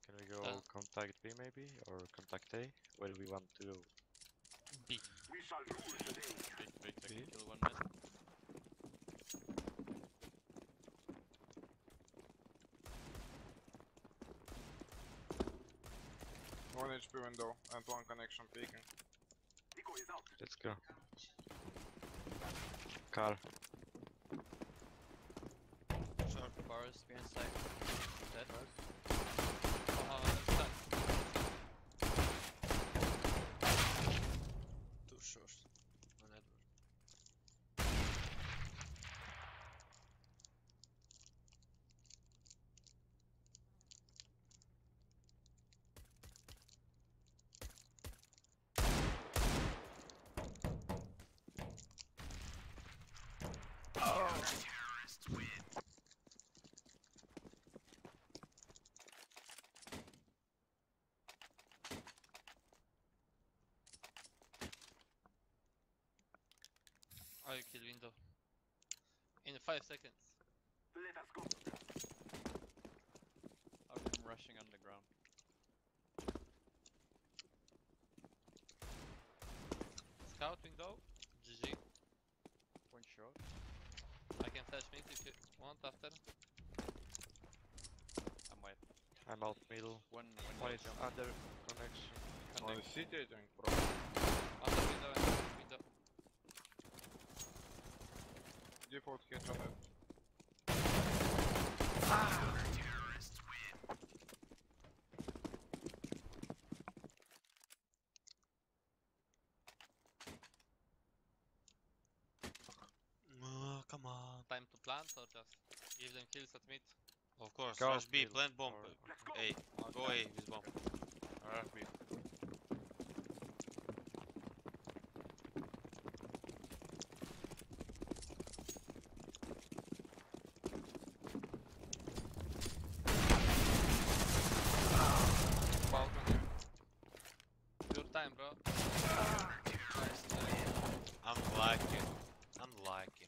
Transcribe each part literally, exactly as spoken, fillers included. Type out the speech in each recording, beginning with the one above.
Can we go Uh. contact B maybe? Or contact A? Where do we want to go? B. We shall rule the day. Big, big, I B? can kill one mid. One H P window and one connection peeking. Decoy is out. Let's go. Car. Short forest, behind side. Dead. Uh, left side. Too short. On Edward. Terrorists win. I kill window. In five seconds. Let us go. I'm rushing underground. Scout window. G G. One shot. I can flash mid if you want after. I'm white. I'm out middle. One One window is jump. under connection. One is city, I think, bro. Under window and window. Default headshot. Terrorists win. Oh, come on. Time to plant or just give them kills at mid? Of course, Go rush B, middle plant bomb. or- Let's go. A, go A with bomb. Rush B. Balcony. Your time, bro. Nice. Unlucky. Unlucky.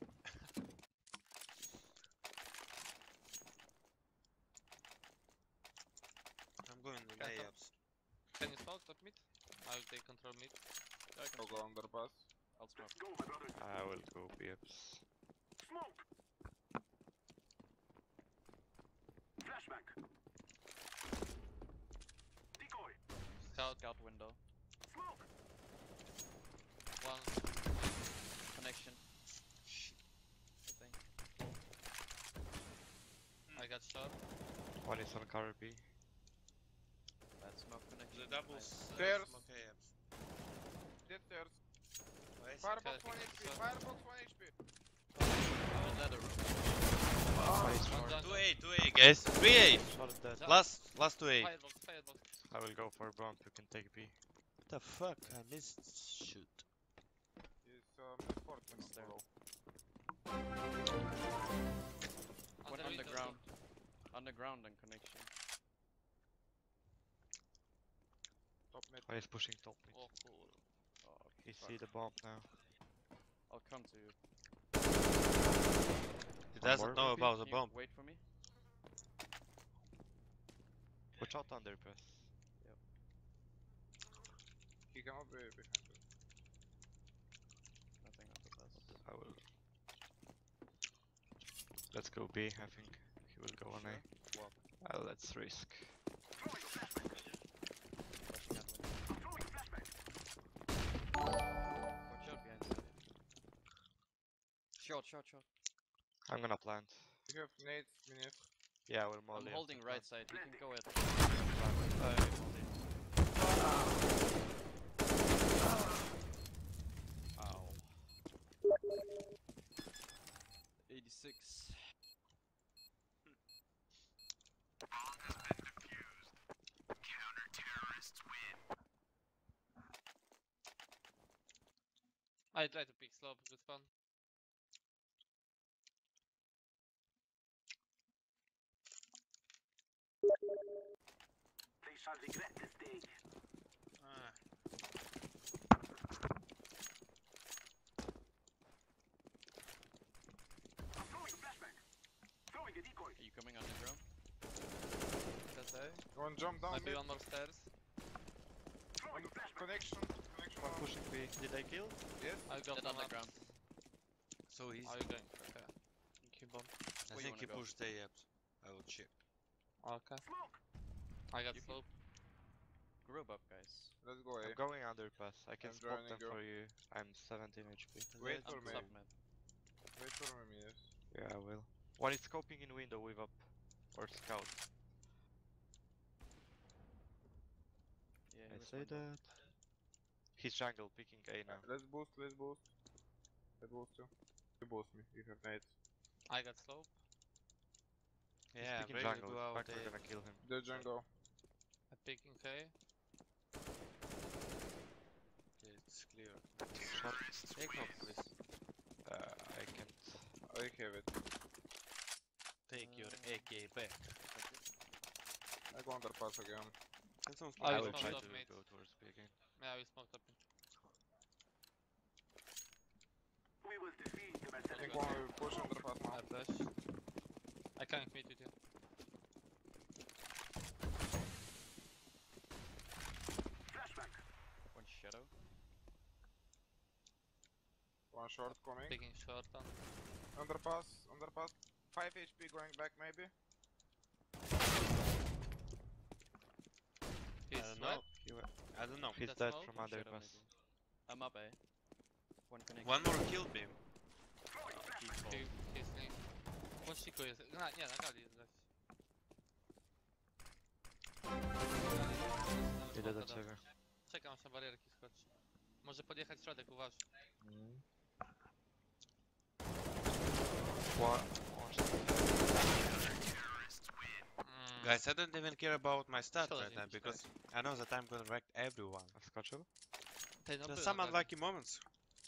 I'm going to Can I layups. Can you smoke top mid? I will take control mid. Yeah, I can I'll go underpass. I'll smoke. Let's go, my brothers. I will go B Fs. Smoke. Flashback. Decoy. Scout. Scout window. Smoke. One. Connection. I think. I got shot. One is on car B. Bad smoke connection. The doubles. Uh, Stairs. smoke A ups. Dead stairs. Nice. Firebox Okay, one I H P. think so. Firebox one H P. I was ladder room. One is One short. down. two A, two A, guys. three A. Short dead. Down. Last, last two A. Firebox, firebox. I will go for bomb. You can take B. What the fuck? I missed shoot. He's um, mid fort and Stair. below. Under One window, underground. Underground and connection. Top mid. One is pushing top mid. Oh, cool. Oh, He fuck. see the bomb now. I'll come to you. He doesn't more know maybe? about the Can you bomb. wait for me? Watch out underpass. He cannot be behind us. Nothing underpass. I will. Let's go B. I think he will go on A. Sure. Walk. Uh, let's risk. Throwing a flashback. Flashing out window. I'm throwing a flashback. Watch out behind you. Shot, shot, shot. I'm gonna plant. You have nades, minutes. Yeah, I will I'm molly. holding after right plant. side. You can go ahead. Ow. eighty-six. Bomb has been defused. Counter-terrorists win. I try to pick slope with fun. They shall regret this day. Ah. I'm throwing a flashback. Throwing a decoy. Are you coming underground? That's A. One One jump down Maybe mid. one more stairs. One connection. Connection. One one. pushing B. Did I kill? Yes. I got Dead one on the up. ground. So easy. Are you going? Okay. Keep bomb. I Where you think he wanna go? pushed A up. I will check. Okay. I got You can- slope. Group up, guys. Let's go A. I'm going underpass. I can I'm spot joining them you. for you. I'm seventeen H P. Wait Let's for I'm me. sub mid. Wait for me, yes. Yeah, I will. One is scoping in window with up. Or scout. Yeah, he I was say window. that. He's jungle picking A now. Uh, let's boost, let's boost. I boost you. You boost me, you have nades. I got slope. He's Yeah, picking ready to jungle. go out Back, A. we're gonna kill him. The jungle. I'm picking K. Okay, it's clear. Shot. Take off, please. Uh, I can't. I have it. Take your A K back. I go underpass again. That sounds I I like will will try smoke to off mid. go towards B again. Yeah, we smoked up. We will defeat the I Mercenaries. think one will push underpass now. I flash. I can't meet with you. Flashback. One shadow. One short coming. Picking short on. Underpass, underpass. five H P going back maybe. He's I don't wet. know. He wa- I don't know. He's That's dead smoke? from One shadow underpass. maybe. I'm up A. One connection. One more kill beam. Default. He, he's link. One Chico jest. Na, nie, na gali jest gość. Idę do ciebie. Czekam aż na barierki skoczy. Może podjechać środek, uważ. One. Mm. Guys, I don't even care about my stats Szkoda, right że now nie because I know that I'm gonna wreck everyone. Wskoczył? Tej, no Just były some na gali. unlucky moments.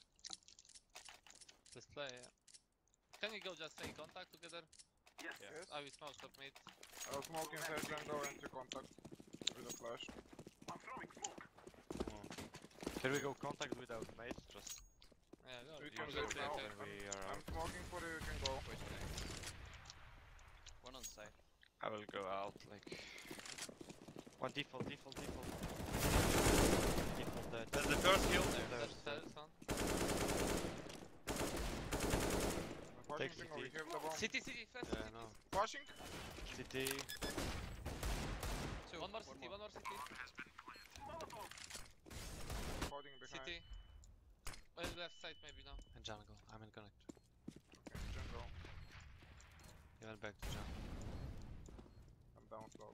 This play, yeah. Can we go just stay in contact together? Yes. Yes. I will smoke top mid. I'll smoke inside jungle and to contact with a flash. I'm throwing smoke. Can we go contact without mates? Just Yeah, go. We You can go go play, now. okay. when we are I'm out. smoking for you, you can go. Wait, wait. One on side. I will go out like one default, default, default. Default dead. That's the first kill. That's stairs on. I'm flashing Take jungle, we C T. have the bomb. City, city, flash, Yeah, city. no. Flashing? City. Two. One more city, one more city. Molotov. Holding behind. City. Well, left side maybe now. And jungle. I'm in connect. Okay, jungle. He went back to jungle. I'm down slow.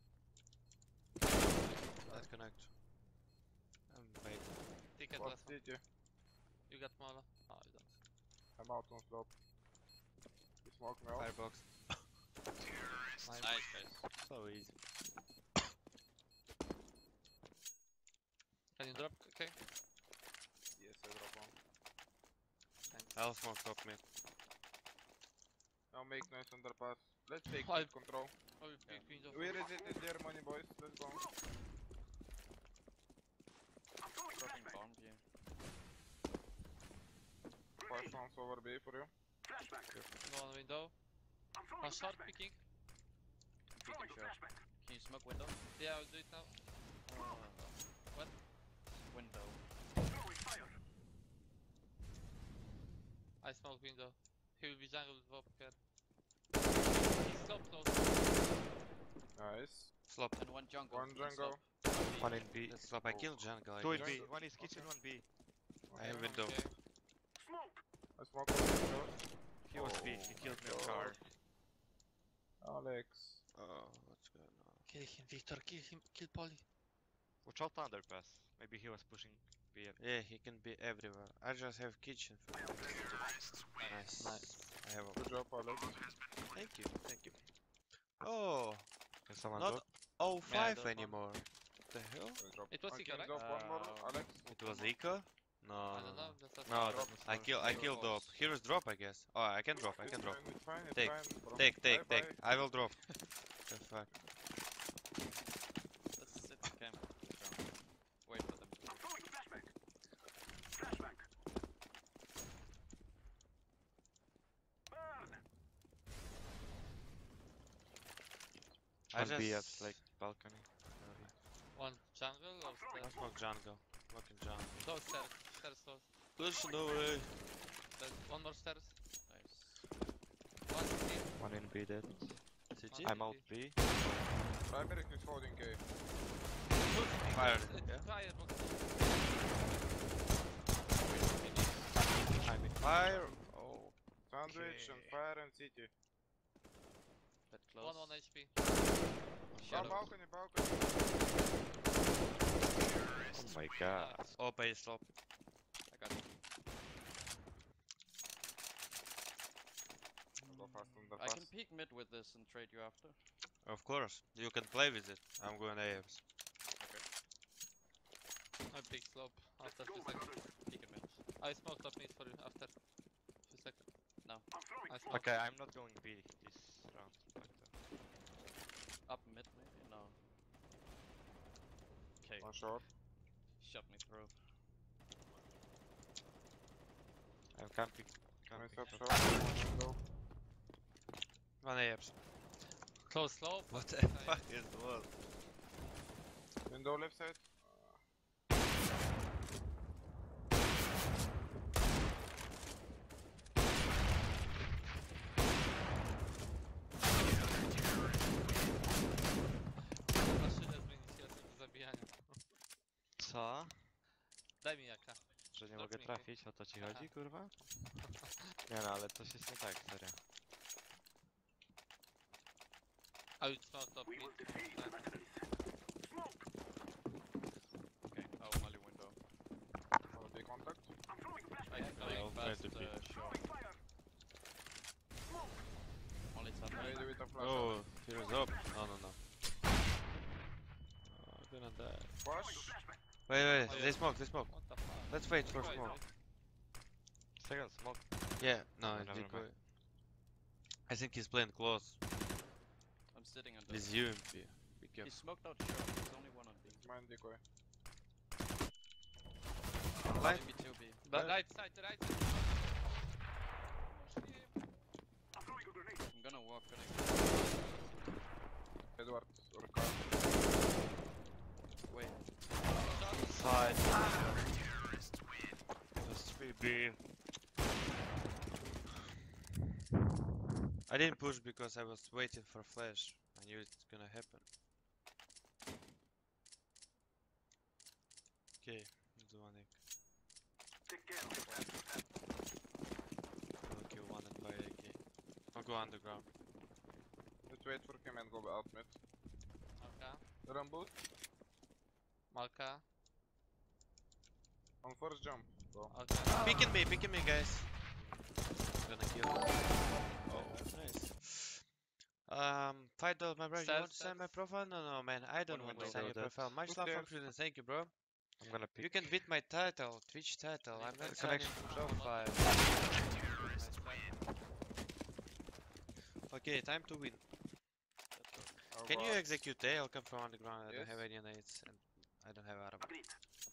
Let's connect. I'm waiting. Ticket What last one. city? You got Mola. Oh, you don't. I'm out on slope. You smoke me out? Firebox. Nice. Nice, guys. So easy. Can you drop? Okay. Yes, I drop one. Thanks. I'll smoke top mid. Now make noise underpass. Let's take I- mid control. Oh, you pick window. We resetted Germany, boys. Let's go. I'm throwing Dropping flashback. bomb view. Flash Grenade. one's over B for you. Flashback. No one window. I'm throwing One short flashback. picking. Throwing Picking short. flashback. Can you smoke window? Yeah, I'll do it now. What? Window. Throwing fire. I smoke window. He will be jungle with Bob here. He's so close. Nice. Slop. And one jungle. One jungle. One in B. Let's slop. I killed jungle. I Two in guess. B. One is kitchen, one B. I have Okay, window. okay. Smoke. I smoke one shot. He was B. Oh He my killed me on God. car. Alex. Oh, what's going on? Kill him, Victor. Kill him. Kill Polly. Watch out underpass. Maybe he was pushing B. at- Yeah, he can be everywhere. I just have kitchen for him. Nice. Nice. I have a... Good job, Alex. Thank you, thank you. Oh, Can someone not drop? oh Yeah, I five don't want- anymore. What the hell? I drop. It was Uh, Ica, can you right? drop one more, Uh, Alex? It was Eco? No, I no, don't no. know. That's No, not that was I kill, I Drop kill drop. box. Here is drop, I guess. Oh, I can drop, I It's can drop. fine, it's fine, it's Take, fine, bro. Take, take, Bye, take. I will drop. The fuck. Let's sit in camp. Jungle. Wait for them. I'm throwing flashback. Flashback. Burn. I One B at just like balcony. One jungle or stairs? Let's smoke jungle. Smoking jungle. Close stairs. Stairs close. Listen over here. There's one more stairs. Nice. One C T. One in B dead. City? I'm out B. Library is holding A. Two C T. Fire, It's yeah. Firebox. I'm in. Fire. Oh. Sandwich and Okay. fire and city. Bit close. One one H P. Ba Shadow. balcony, balcony. Oh my god. Nice. O P slop. I got it. Go fast on the I fast. can peek mid with this and trade you after. Of course. You can play with it. I'm going A F S. A big slope after Go, two my seconds. brothers. Peek him mid. I smoked up mid for you after two seconds. I'm throwing I smoke. smoked. Okay, I'm not going B this round. Like that. Up mid maybe? No. Okay. One short. Shot me through. I'm camping. Nice camping. up short. One window. One A F S. Close slope. What the I- fuck is the world? Window left side. Maszyna z inicjatywą do zabijania. Co? Daj mi jaka. Że nie Stop mogę me, trafić? O to ci Aha. chodzi, kurwa? Nie no, ale coś jest nie tak, serio. I will smoke top We mid. will defeat the mercenaries. Smoke. Okay, I'll molly window. Holiday contact. I'm throwing I flashbang. am I'll going try fast to uh, peek. short. Throwing fire. Smoke. Molly top mid. Ready with a flash. Oh, heroes up. No, no, no. Oh, I'm gonna die. Flash. Throwing a flashbang. Wait, wait, Oh, they yeah. smoke, they smoke. What the fuck? Let's wait for Wait, smoke. wait. Second smoke. Yeah, no, Oh, it's never decoy. mind. I think he's playing close. I'm sitting on the. With U M P. Be He careful. smoked out short. There's only one on B. Mine decoy. Light. Maybe two B. But Yeah. right side, right side. I'm throwing a grenade. I'm gonna walk connect. Edward or car. Wait. Side. Just three B. I didn't push because I was waiting for flash. I knew it's gonna happen. Okay, do one egg. Take care of it. I'll kill one and buy A K. I'll go underground. Let's wait for him and go out mid. Malka. Run boost. Malka. On first jump. Go. Okay. Picking me, picking me, guys. I'm gonna kill him. Oh, nice. Um, five dollars, my bro. You Stairs, want to sign my stairs. profile? No, no, man. I don't One want to window. sign your Window dead. profile. Much Who's love there? from Sweden. Thank you, bro. I'm gonna pick. You can beat my title, Twitch title. I'm not signing. Connection. Show five. Nice try. Okay, time to win. I'll Can go you out. execute A? I'll come from underground. I Yes. don't have any nades and I don't have armor. Agreed.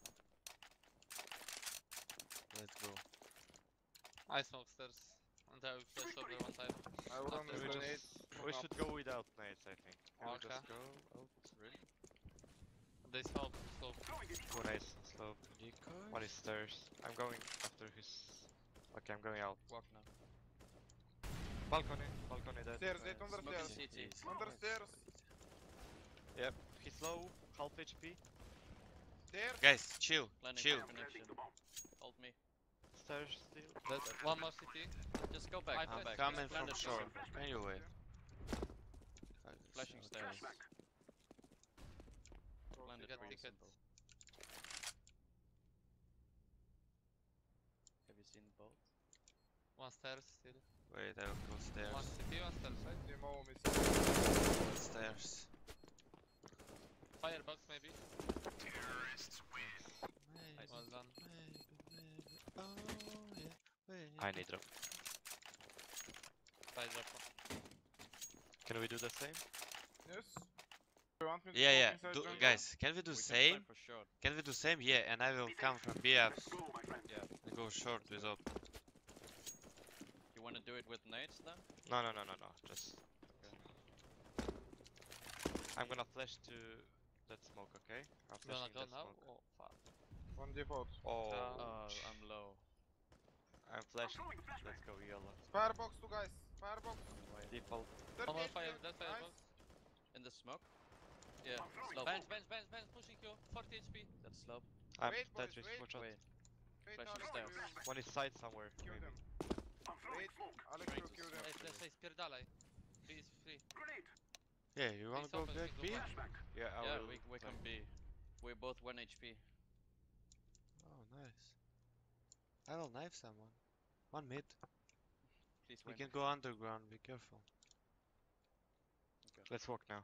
Let's go. I smoke stairs. And I will flash over one time. I will run After with we grenade. just- We should go without nades, I think. We'll Okay. just go out. Really? They smoke slope. Throwing it. Two nades and slope. Decoy? One is stairs. I'm going after his. Okay, I'm going out. Walk now. Balcony. Balcony dead. Stairs, eight Uh, on the Smoking stairs. C T. Under stairs. Yep. He's low. Half H P. Stairs. Guys, chill, Landing chill. for connection. The bomb. Hold me. Stairs still. That, one more C T. Just go back. I Go flash- back. Coming Just from land it shore. short. Can you wait? Flashing stairs. Flashbang. Landed Get pretty ticket. simple. Have you seen both? One stairs still. Wait, I will go stairs. One C T, one stairs, right? Demo miss. Stairs. Firebox maybe. Maybe, Well done. maybe, maybe. Oh, yeah. Maybe. I need drop. Side drop. Can we do the same? Yes. You want me to Yeah, smoke yeah. inside Do, jungle? guys, can we do We can same? fly for short. Can we do same? Yeah, and I will come from B Fs Go, my friend. and go short with up. You wanna do it with nades then? No, no, no, no, no. Just. I'm gonna flash to that smoke, okay? I'm You wanna flashing go that now? smoke. Oh fuck. One default. Oh, Uh, I'm low. I'm flashing. throwing a flashbang. Let's go yellow. Firebox two guys. Firebox. Coming right. Default. One more thirty-eight fire, here. that Nice. firebox. In the smoke. Yeah, I'm throwing slope. Bench, bench, bench, bench, pushing you. forty H P. That's slope. I'm Wait, boys, Tetris, wait. watch out. Wait. Wait, Flash Alex, stairs. you One is side somewhere, kill maybe. them. I'm throwing Wait, smoke. Alex, Trying you to kill them. Ej, flash, ej, spierdalaj. B is free. Grenade. Yeah, you wanna Please go open, back please B? go Flashbang. Yeah, I Yeah, will. we, we play. can be. We're both one H P. Oh, nice. I will knife someone. One mid. Please We win. can go underground, be careful. Let's walk now.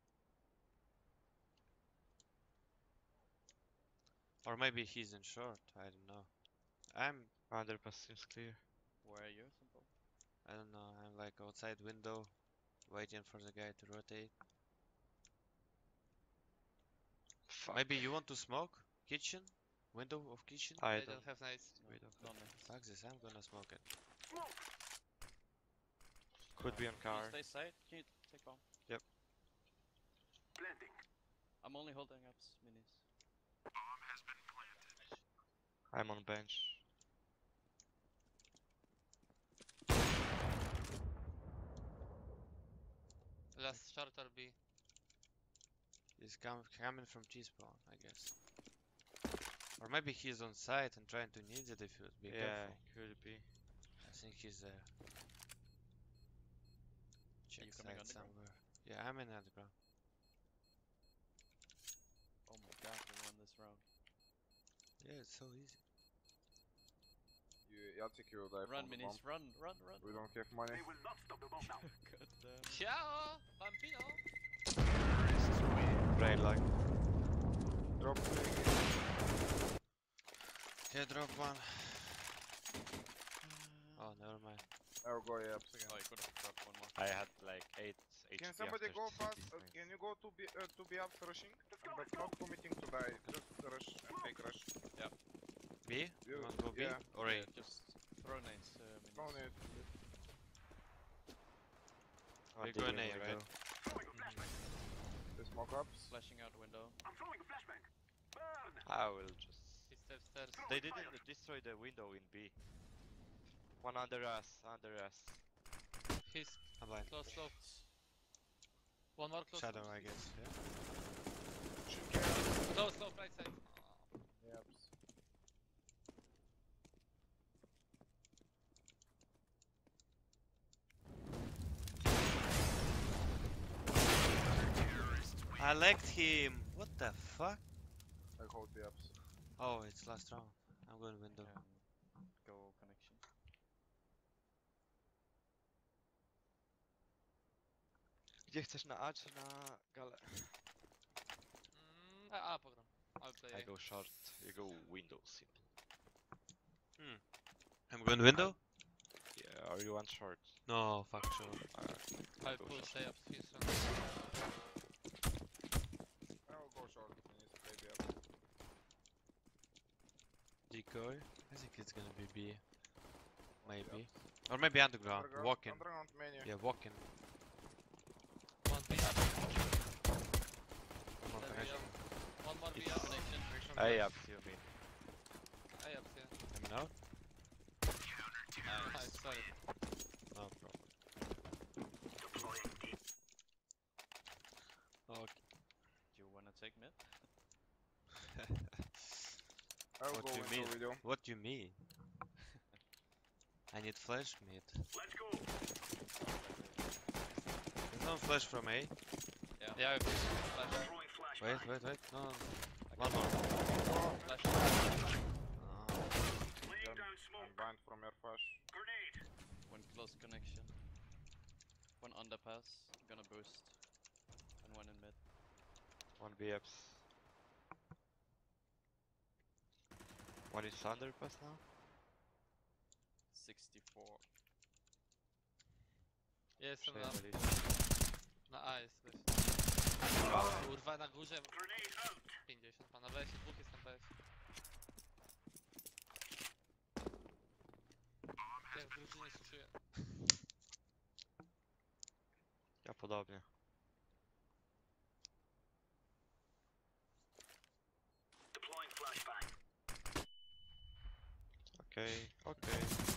Or maybe he's in short, I don't know. I'm, one hundred percent seems clear. Where are you, Simple? I don't know, I'm like outside window, waiting for the guy to rotate. Fuck. Maybe you want to smoke? Kitchen? Window of kitchen? I They don't. don't have nights. We don't. No, no. Fuck this, I'm gonna smoke it. Smoke. Could be on Can you car. stay side? Can you take bomb? Planting. I'm only holding up minis. I'm on bench. Last short or B. He's com coming from T-spawn, I guess. Or maybe he's on site and trying to need the defuse, be Yeah, careful. could be. I think he's there. Check you coming site underground? somewhere. Yeah, I'm in underground. Oh my god, we won this round. Yeah, it's so easy. You, Jacek, you die Run, from the minis, bomb. run, run, run. We don't have money. They will not stop the bomb now. God damn. Ciao! Bambino! Brain lag. Drop three. Yeah, drop one. Oh, never mind. I will go apps again. Oh, you could have dropped one more. I had like eight H P Can somebody after go this fast? Uh, night. can you go to be uh, to be ups rushing? But not committing to die. Just rush and fake rush. B? You- You want to go B? yeah. Or A? Yeah, just throw nades, uh, minis. Don't need. One We're going digging A, window. right? Throwing a flashbang. The smoke ups. Flashing out window. I'm throwing a flashbang. Burn. I will just. He steps stairs. They didn't destroy the window in B. One under us, under us. He's I'm blind. close, close. One more close. Shadow, I guess. Yeah. Close, close, right side. Yep. I liked him. What the fuck? I hold the ups. Oh, it's last round. I'm going window. Can go connection. Gdzie chcesz na A czy na galę? Mm, a, a, pogram. I'll play I A. go short, you go window, simple. I'm going window? Yeah, or you want short? No, fuck sure. I'll go push short. A up his I will go short. We need to play the ups. Decoy? I think it's gonna be B. Maybe. Or maybe underground. Underground, Walking. Underground menu. Yeah, walking. One B up. One more Then B connection. up. One more B It's- up. Connection. A up, you mean? A up, yeah. Coming out? Nice, sorry. No problem. Okay. Do you wanna take mid? I will What go do you window mean? with you. What do you mean? I need flash mid. Let's go. There's no flash from A. Yeah. Yeah, I push. Flash. Throwing flashbang. Wait, wait, wait. No, no. I One can- more. Flash. Oh. Laying down I'm smoke. blind from your flash. Grenade. One close connection. One underpass. Gonna boost. And one in mid. One B ups. One is underpass now? sixty-four. Jestem na, Przejęli. na A jest weź. Kurwa, na górze Grenade out. pięćdziesiąt, ma na B S, dwóch jest na B S. Jak w drużynie suszuję. Ja podobnie. Okay, okay.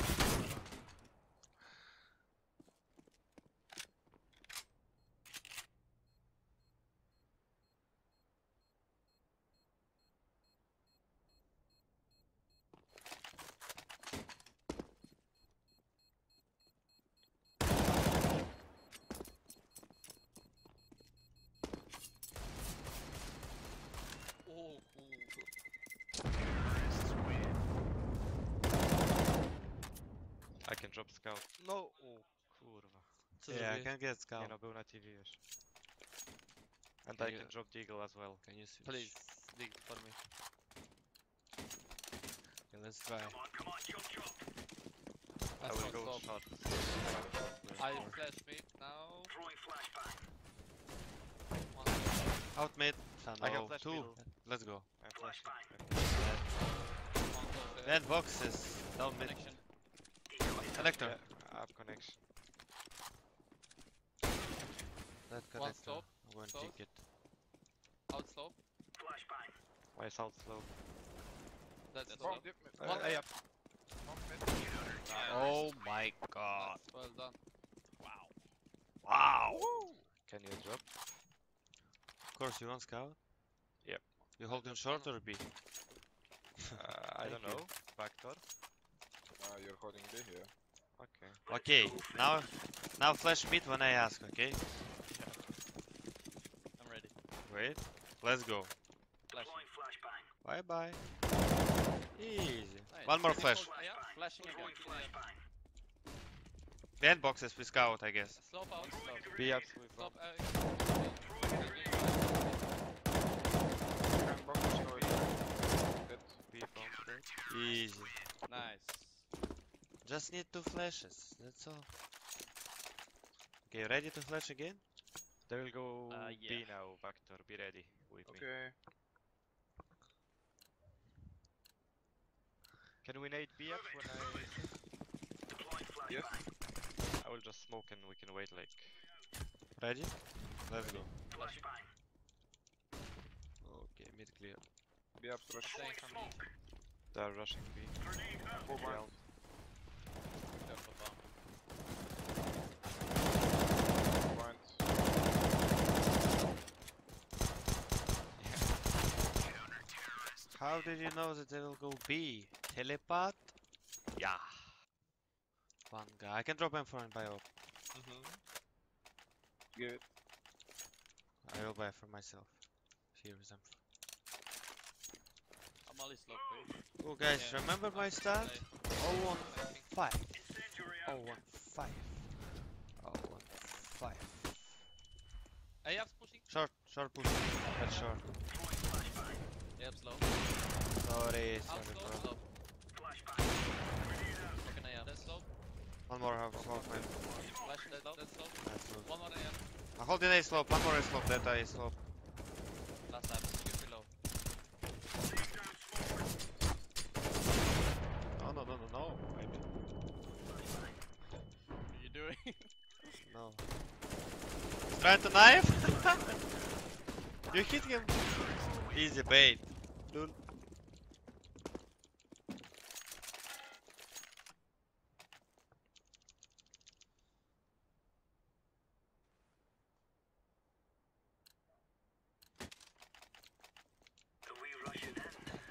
Oh, cool. I can drop scout. No! Oh, kurwa. Co Yeah, I zrobiłeś? can get Nie scout. no, był na T V już. And Can I you- can drop deagle as well. Can you switch? Please, dig for me. Okay, let's try. Come on, come on, jump, jump. I will go short. I flash mid now. Throwing flashbang. One stop, Out mid. I can No, flash two. middle. Let's go. I'm flashing. one close there. Then boxes. Down mid. Connection. Connector. Yeah, up connection. That One connector. stop, I'm going to close. take it. Out slope. Flashbang. Why is out slow? That's That's slow. Bomb dip mid. One Uh, yeah. Bomb mid. Oh my god. Nice, well done. Wow. Can you drop? Of course, you want scout? Yep. You hold him short or B? Uh, I don't Thank you. know. Backdoor? Uh, you're holding B here. Okay. Okay, now now flash mid when I ask, okay? I'm ready. Wait. Let's go. Flashing. Deploying flashbang. Bye bye. Easy. Nice. One more Can you flash. hold- Yeah, flashing again. Throwing flashbang. Then boxes with scout, I guess. Slope out, slope. B ups with Slope bomb. out. Can box destroy. Dead. B bomb dead. Easy. Nice. Just need two flashes. That's all. Okay, ready to flash again? They will go Uh, B yeah. now, backdoor. Be ready with me. Okay. Can we nade B ups when I... Deploying flashbang. Yes. I will just smoke and we can wait like... Ready? Let's go. Flashbang. Okay, mid clear. B up rush. Staying from me. They are rushing B. Grenade out. Full Yeah. blind. Careful bomb. Blind. How did you know that they will go B? Telepath? Yeah. One guy. I can drop M four and buy up. Give it. I will buy for myself. Here is M four. I'm only slope, please. Oh guys, Yeah. remember my start? oh one five. Incendiary oh out. one five. oh one five. Hey, I'm pushing. Short, short push. Head short. Throwing flashbang. Yep, slow. Sorry, Out sorry slope, bro. slope. Flashbang. Grenade out. Fucking A up. That's slope. One more house, smoke man. Flash That, slope. that's slope. That's good. One more A M. I'm holding A slope, one more A slope, that A slope. Last time. Shoot below. Laying down smoke. No, no, no, no, no. Maybe. What are you doing? No. He's trying to knife? You hit him. Easy bait. Lol. Are we rushing in?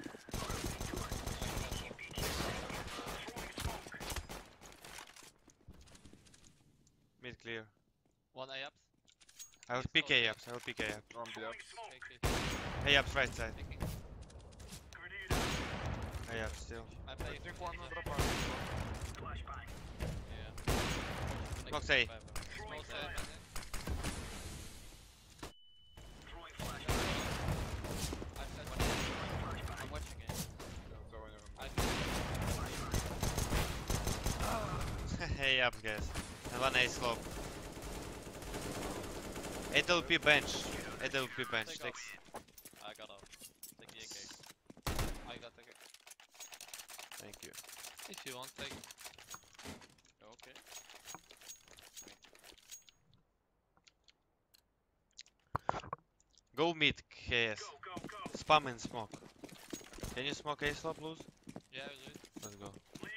Mid clear. One A ups. I will pick A ups, I will pick A ups. One B up. Take it. A ups right side. Taking. Grenade out. A ups still. I I play. think one will drop out. Flashbang. Yeah. Box A. Five, uh, Throwing Small seven. flashbang. Throwing flashbang. I flash. Throwing flashbang. I'm watching it. Don't throw anyone. I A ups guys. And one A slope. A W P bench. A W P bench. Take Takes. I got off. Take the A K. I got the. Thank you. If you want, take. Okay. Go mid, K S. Go, go, go. Spam and smoke. Can you smoke A slope, lose? Yeah, I'll do it. Let's go. Laying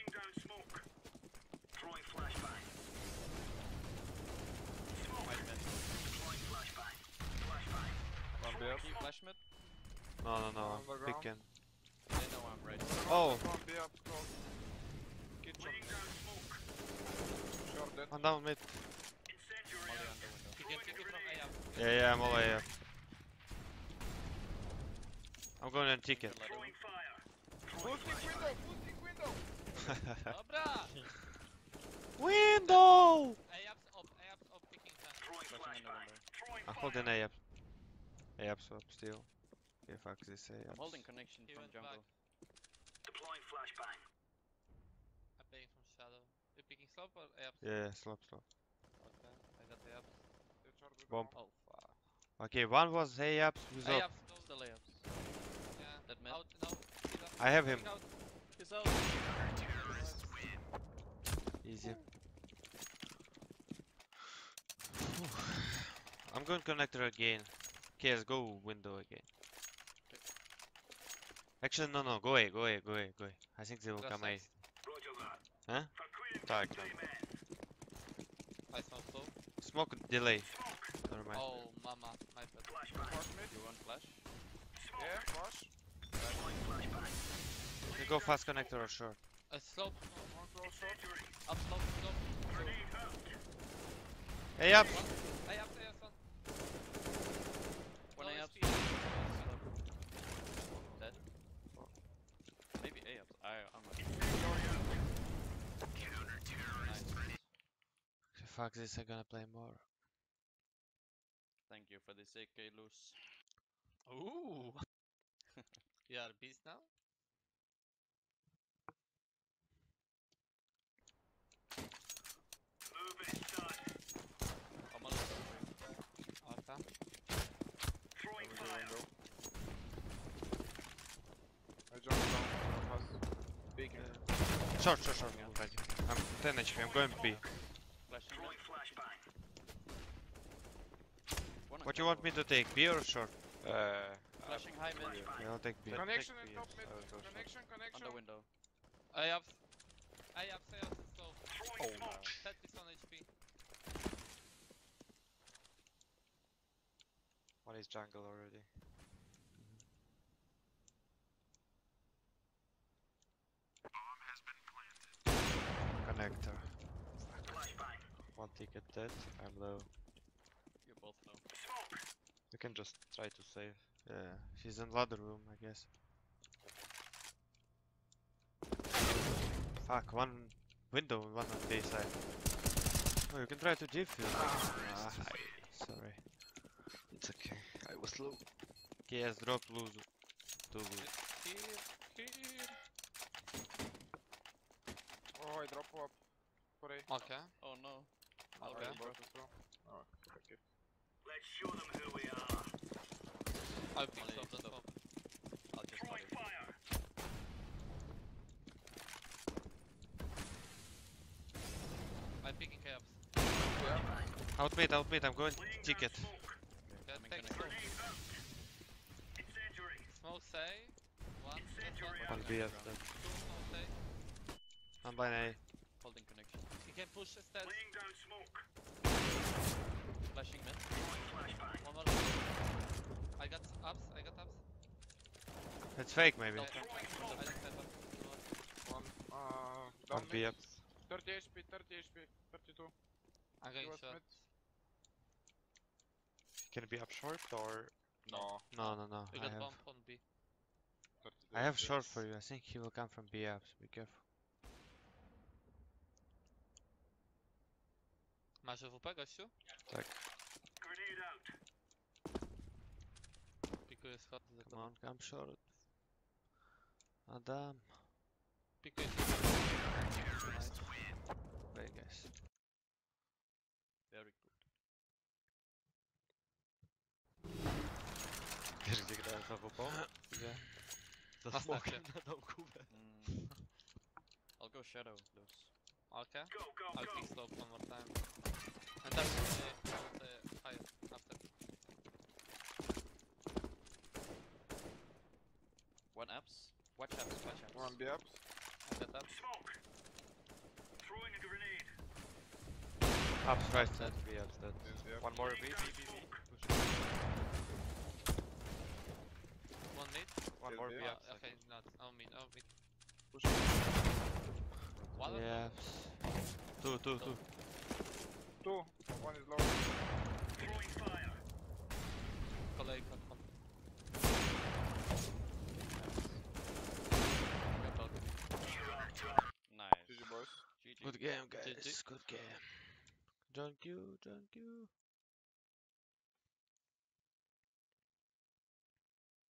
Can you flash mid? No, no, no. On the I'm ground. picking. They know I'm right. Oh, One B up close. Kitchen. Short dead. one down mid. Incendiary Molly out. on the window. You can pick it from A up. Yeah, yeah, I'm all way up. I'm going in ticket. The ladder. Throwing fire. Boosting window! Boosting window! Dobra! Window! A ups up, A ups up, picking ten. Throwing Flashing in the flashbang. window. Throwing I'm fire. holding A up. A up swap still. Yeah, fuck this A I'm up. holding connection He from went jungle. Deploying flashbang. I'm picking from shadow. You picking slope or A ups? Yeah, slop, slop. Okay, I got A ups. They're short with Bomb. bomb. Oh fuck. Okay, one was A ups with A up. ups close. Still layups. Yeah. That mid. Out, no. He's up. I have him. Going out. He's out. Easy. I'm going connector again. K S, go window again. Actually, no, no, go away, go away, go away, go away. I think they will Just come A. nice. Roger that. Huh? For Queen Tak. three men. I saw slow. Smoke delay. Smoke. Never mind. Oh, mama. My bad. Flashbang. Flash mid. You want flash? Smoke. Yeah, flash. Deploying flashbang. You go fast connector or short. A slope. One close short. Incendiary. Up slope, slope. Grenade out. A up! A ups, A ups on. One Low A H ups. P. Dead. Maybe A ups. I, I'm not. Nice. Fuck this, I'm gonna play more. Thank you for this A K loose. Ooh. You are beast now? Move it, son. I'm on the way. Okay. Throwing Over the fire. window. I jumped down for a pass. Peeking. Short, short, short, already. I'm ten H P, I'm going B. Flashing mid. Throwing flashbang. One on What you want me jungle. to take, B or short? Uh, Flashing high mid. Flashbang. Yeah, I'll take B. Let Connection take in B, top yes, mid. I will go short. Connection, On connection. the window. A ups. A ups, A ups, slow. Throwing smoke. thirty on H P. one is jungle already. Connector. Flashbang. One ticket dead, I'm low. You're both low. Smoke. You can just try to save. Yeah, she's in ladder room, I guess. Fuck, one window and one on B side. Oh, you can try to defuse. Ah, sorry. It's okay, I was low. K S drop lose. Two lose. Here, here. Oh, I drop up. For A. Okay. Oh no. Oh, Okay. I bought as well. Oh, okay. Let's show them who we are. I'll pick Molly, slope, don't stop. stop. I'll just Throwing molly. fire. I'm picking K ups. Out mid, out mid, I'm going Laying ticket. down smoke. Okay, Coming take connect. slope. Grenade out. Incendiary. Smoke say. One. Incendiary just One out. B Ground. S dead. Two smoke say. I'm by A. Holding connection. You can push the stairs. Laying down smoke. Flashing mid. Throwing flashbang. One more. I got ups, I got ups. It's fake maybe. Okay. I just set up. One. Uh, One down B mid. up. thirty H P, thirty H P, thirty-two. I'm He going was short. mid. Can it be up short or? No. No, no, no. We I got have, bump on B. thirty-two I have H P. short for you. I think he will come from B ups. Be careful. Masz W P, gościu? Grenade out. Pikuję schody za Come tobą. on, come short. Adam. Pikuję schody. Nice. Play guys. Very good. Wiesz gdzie grałem za W P? Gdzie? Za Na smokiem stacie. na domku. Mm. I'll go shadow loose. Okay. Go, go, I'll go. pick slope one more time. And that's uh, I want the higher after. One apps. Watch apps. Watch apps. One B ups. I got up. Smoke. Throwing a grenade. Ups right side. Dead, B ups dead. Yes, B up. One more B, B, B, B. Push. One more L B. B. Oh, okay, not. Oh, me, oh, me. Push. One of them? Yeah. Two, two, two. Two. One is low. Throwing fire. Collect, come, come. Got balcony. Nice. G G boys. G G. Good game, G G. guys. Good game. John Q, John Q.